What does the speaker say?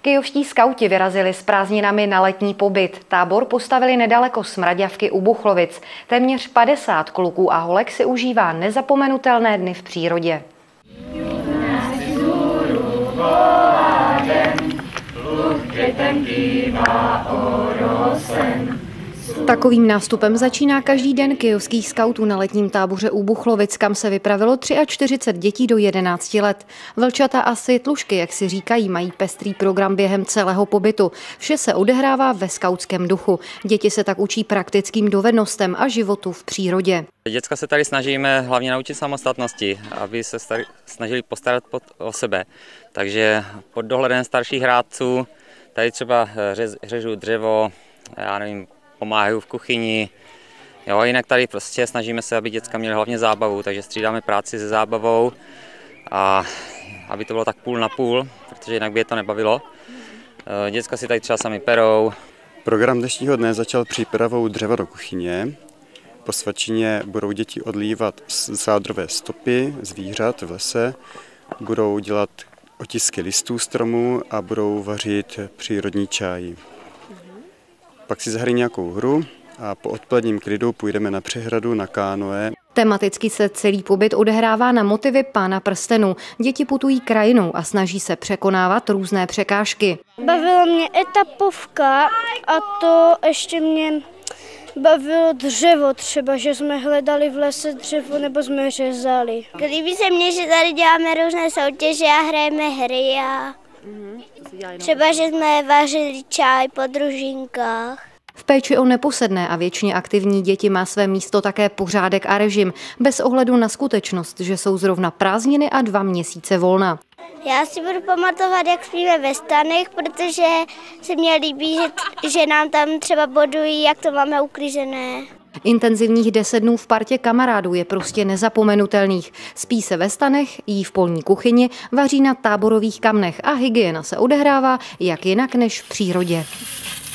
Kyjovští skauti vyrazili s prázdninami na letní pobyt. Tábor postavili nedaleko Smraďavky u Buchlovic. Téměř 50 kluků a holek si užívá nezapomenutelné dny v přírodě. Takovým nástupem začíná každý den kyjovských skautů na letním táboře u Buchlovic, kam se vypravilo 43 dětí do 11 let. Vlčata a světlušky, jak si říkají, mají pestrý program během celého pobytu. Vše se odehrává ve skautském duchu. Děti se tak učí praktickým dovednostem a životu v přírodě. Děcka se tady snažíme hlavně naučit samostatnosti, aby se snažili postarat o sebe. Takže pod dohledem starších rádců tady třeba řežu dřevo, já nevím, pomáhají v kuchyni. Jo, jinak tady prostě snažíme se, aby děcka měly hlavně zábavu, takže střídáme práci se zábavou a aby to bylo tak půl na půl, protože jinak by je to nebavilo. Děcka si tady třeba sami perou. Program dnešního dne začal přípravou dřeva do kuchyně. Po svačině budou děti odlívat zádrové stopy zvířat v lese, budou dělat otisky listů stromů a budou vařit přírodní čaj. Pak si zahrají nějakou hru a po odpoledním klidu půjdeme na přehradu na kánoe. Tematicky se celý pobyt odehrává na motivy Pána prstenů. Děti putují krajinou a snaží se překonávat různé překážky. Bavila mě etapovka a to ještě mě bavilo dřevo, třeba, že jsme hledali v lese dřevo nebo jsme řezali. Líbí se mně, že tady děláme různé soutěže a hrajeme hry a třeba, že jsme vařili čaj po družinkách. V péči o neposedné a věčně aktivní děti má své místo také pořádek a režim, bez ohledu na skutečnost, že jsou zrovna prázdniny a 2 měsíce volna. Já si budu pamatovat, jak spíme ve stanech, protože se mně líbí, že nám tam třeba bodují, jak to máme uklízené. Intenzivních 10 dnů v partě kamarádů je prostě nezapomenutelných. Spí se ve stanech, jí v polní kuchyni, vaří na táborových kamnech a hygiena se odehrává jak jinak než v přírodě.